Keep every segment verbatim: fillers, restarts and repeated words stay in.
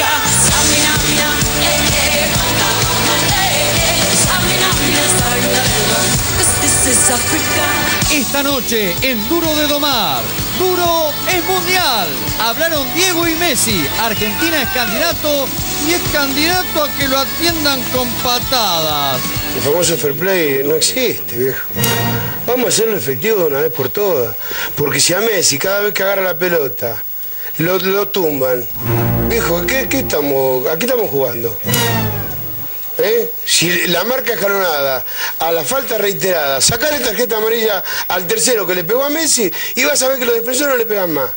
Africa. Samina, mina, eh, eh, eh, Samina, mina, Samina, 'cause this is Africa. Esta noche en Duro de Domar, Duro es mundial. Hablaron Diego y Messi. Argentina es candidato y es candidato a que lo atiendan con patadas. El famoso fair play no existe, viejo. Vamos a hacerlo efectivo de una vez por todas. Porque si a Messi cada vez que agarra la pelota lo, lo tumban, viejo, ¿qué, qué estamos, ¿a qué estamos jugando? ¿Eh? Si la marca escalonada, a la falta reiterada, sacarle tarjeta amarilla al tercero que le pegó a Messi y vas a ver que los defensores no le pegan más.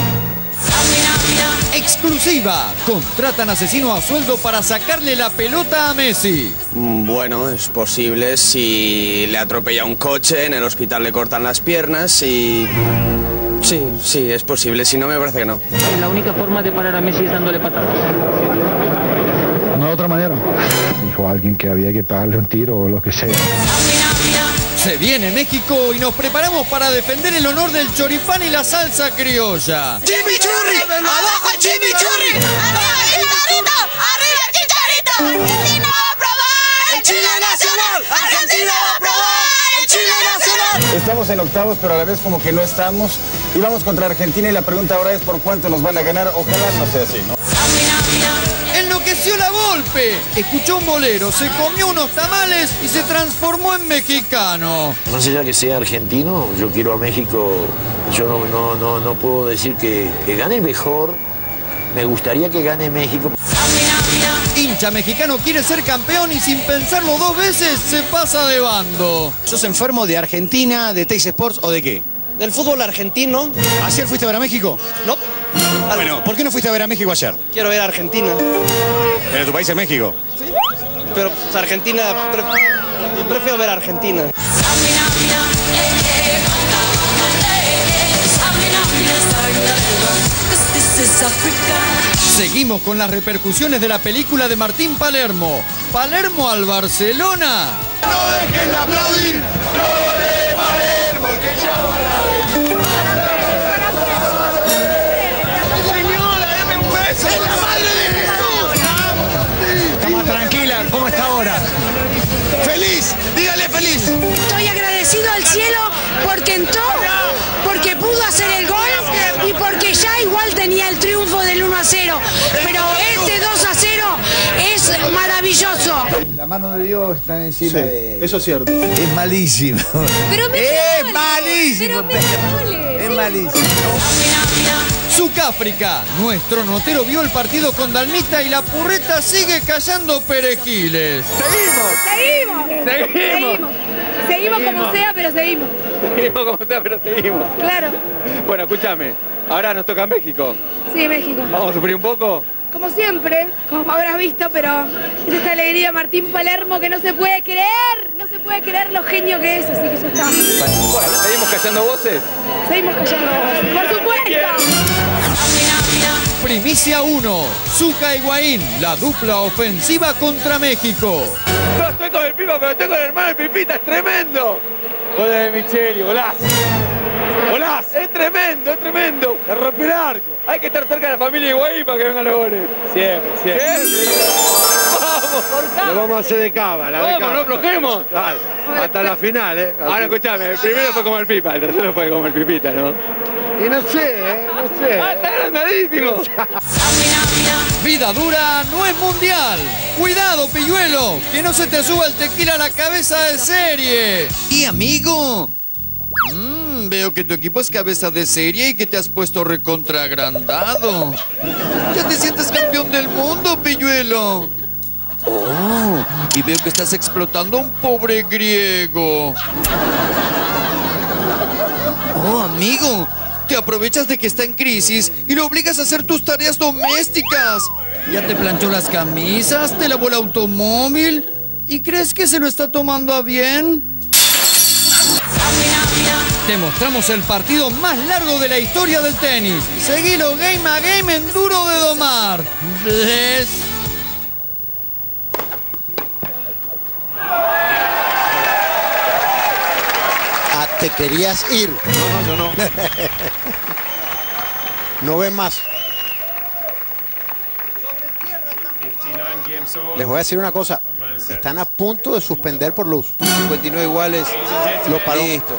Exclusiva. Contratan asesino a sueldo para sacarle la pelota a Messi. Bueno, es posible si le atropella un coche, en el hospital le cortan las piernas y... Sí, sí, es posible, si no me parece que no. La única forma de parar a Messi es dándole patadas. No hay otra manera. Dijo alguien que había que pegarle un tiro o lo que sea. Se viene México y nos preparamos para defender el honor del choripán y la salsa criolla. Chimichurri, abajo el chimichurri, arriba el chicharito, arriba el chicharito. Argentina va a probar el Chile nacional, Argentina va a probar el Chile nacional. Estamos en octavos, pero a la vez como que no estamos. Y vamos contra Argentina y la pregunta ahora es por cuánto nos van a ganar. Ojalá no sea así, ¿no? Enloqueció la Volpe. Escuchó un bolero, se comió unos tamales y se transformó en mexicano. Más allá que sea argentino, yo quiero a México. Yo no, no, no, no puedo decir que, que gane mejor. Me gustaría que gane México. Hincha mexicano quiere ser campeón y sin pensarlo dos veces se pasa de bando. ¿Sos enfermo de Argentina, de Teis Sports o de qué? Del fútbol argentino. ¿Ayer fuiste a ver a México? No. Bueno, ¿por qué no fuiste a ver a México ayer? Quiero ver a Argentina. Pero tu país es México. Sí. Pero pues, Argentina, pre prefiero ver a Argentina. Seguimos con las repercusiones de la película de Martín Palermo. Palermo al Barcelona. No dejen de aplaudir, no de Palermo, que ya van a ver. Señora, deme un beso. ¡Es la madre de Jesús! Está más tranquila, ¿cómo está ahora? ¡Feliz! ¡Dígale feliz! Estoy agradecido al cielo porque entró, porque pudo hacer el gol y porque ya igual tenía el triunfo del uno a cero. Pero este dos a cero es maravilloso. La mano de Dios está encima Sí, de... eso es cierto. Es malísimo. Pero me Es malísimo. Es malísimo. Sucáfrica. Nuestro notero vio el partido con Dalmita y la purreta sigue callando perejiles. Seguimos. Seguimos. Seguimos. Seguimos como sea, pero seguimos. Seguimos como sea, pero seguimos. Claro. Bueno, escúchame. Ahora nos toca México. Sí, México. ¿Vamos a sufrir un poco? Como siempre, como habrás visto, pero es esta alegría Martín Palermo que no se puede creer. No se puede creer lo genio que es, así que ya está. Bueno, ¿seguimos callando voces? Seguimos callando voces. ¡Por supuesto! Primicia uno. Zucca Higuaín, la dupla ofensiva contra México. No estoy con el Pipa, pero estoy con el hermano del Pipita, es tremendo. Gol de Micheli, golazo. Golazo, es tremendo, es tremendo. Le rompió el arco. Hay que estar cerca de la familia Higuaín para que vengan los goles. Siempre, siempre. ¿Siempre? Vamos, Lo vamos a hacer de cábala. Vamos, no aflojemos. Dale, hasta la final, ¿eh? Ahora escuchame, el primero fue como el Pipa, el tercero fue como el Pipita, ¿no? Y no sé, ¿eh? No sé. ¡Ah, está agrandadísimo! Vida dura no es mundial. Cuidado, pilluelo, que no se te suba el tequila a la cabeza de serie. Y amigo, mmm, veo que tu equipo es cabeza de serie y que te has puesto recontraagrandado. Ya te sientes campeón del mundo, pilluelo. Oh, y veo que estás explotando a un pobre griego. Oh, amigo, te aprovechas de que está en crisis y lo obligas a hacer tus tareas domésticas. Ya te planchó las camisas, te lavó el automóvil. ¿Y crees que se lo está tomando a bien? Te mostramos el partido más largo de la historia del tenis. Seguilo game a game en Duro de Domar. Bless. Ah, te querías ir. No, no, yo no. No ves más. Les voy a decir una cosa. Están a punto de suspender por luz. cincuenta y nueve iguales. Lo paró. Listo.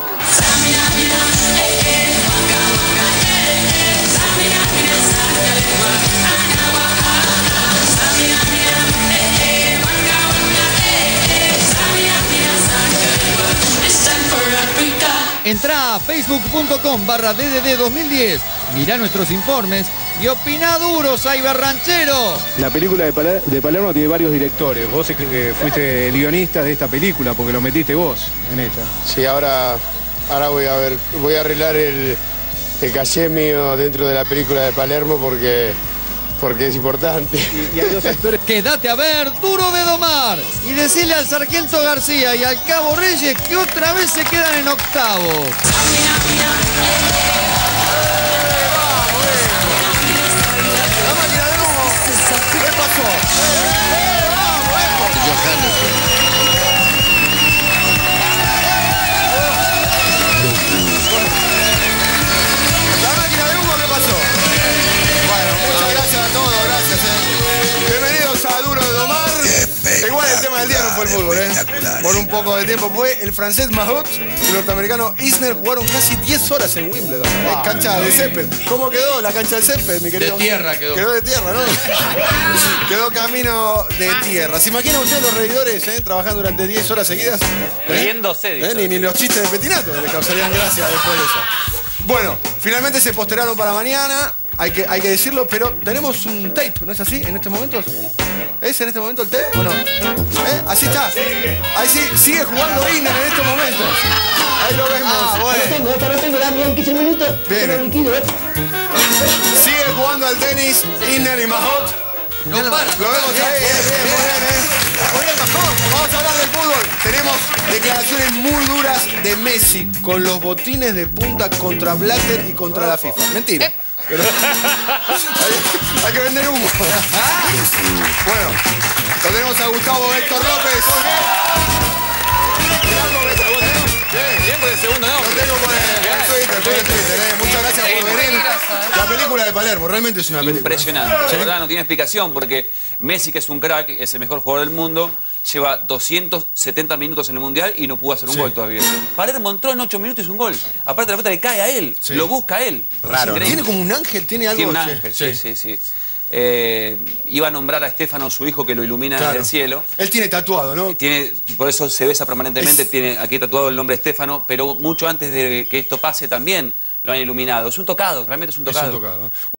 Entrá a facebook.com barra DDD dos mil diez, mirá nuestros informes y opina duro, cyberranchero. La película de, Paler de Palermo tiene varios directores. Vos eh, fuiste el guionista de esta película porque lo metiste vos en esta. Sí, ahora, ahora voy a ver, voy a arreglar el, el caché mío dentro de la película de Palermo porque, porque es importante. Y, y hay dos actores. Quédate a ver Duro de Domar y decirle al sargento García y al cabo Reyes que otra vez se quedan en octavos. La máquina de humo, ¿qué pasó? Bueno, muchas gracias a todos, gracias. Eh. Bienvenidos a Duro de Domar. Igual el tema del día no fue el fútbol, ¿eh? Por un poco de tiempo fue el francés Mahut y el norteamericano Isner jugaron casi diez horas en Wimbledon. Wow. En cancha de césped. ¿Cómo quedó la cancha de césped, mi querido? De tierra quedó. Quedó de tierra, ¿no? Quedó camino de tierra. ¿Se imaginan ustedes los reidores eh, trabajando durante diez horas seguidas? ¿Eh? Riéndose. ¿Eh? Ni, ni los chistes de Petinato les causarían gracia después de eso. Bueno, finalmente se posteraron para mañana. Hay que, hay que decirlo, pero tenemos un tape, ¿no es así? En estos momentos. ¿Es en este momento el tape o no? ¿Eh? Así está. Ahí sí, sigue jugando Isner en estos momentos. Ahí lo vemos. Ah, bueno. No tengo, esta no tengo, dame en quince minutos. Bien. Liquido, ¿eh? Sigue jugando al tenis Isner y Mahut. No para, Lo vemos ahí. Bien, bien, muy bien, ¿eh? Vamos a hablar del fútbol. Tenemos declaraciones muy duras de Messi con los botines de punta contra Blatter y contra la FIFA. Mentira. Pero hay, hay que vender humo. Bueno, lo tenemos a Gustavo Héctor López. Bien por el segundo, ¿no? Lo tengo por el Twitter, por el Twitter, eh. Muchas gracias por venir. La película de Palermo, realmente es una película. Impresionante, la verdad no tiene explicación porque Messi, que es un crack, es el mejor jugador del mundo, lleva doscientos setenta minutos en el Mundial y no pudo hacer un Sí. gol todavía. Palermo entró en ocho minutos y hizo un gol. Aparte la pelota le cae a él, Sí. lo busca a él. Raro, ¿no? Tiene como un ángel, tiene algo. Tiene un sí. ángel, sí, sí, sí. Eh, iba a nombrar a Estefano, su hijo, que lo ilumina Claro. desde el cielo. Él tiene tatuado, ¿no? Tiene, por eso se besa permanentemente, Es- tiene aquí tatuado el nombre de Estefano, pero mucho antes de que esto pase también lo han iluminado. Es un tocado, realmente es un tocado. Es un tocado.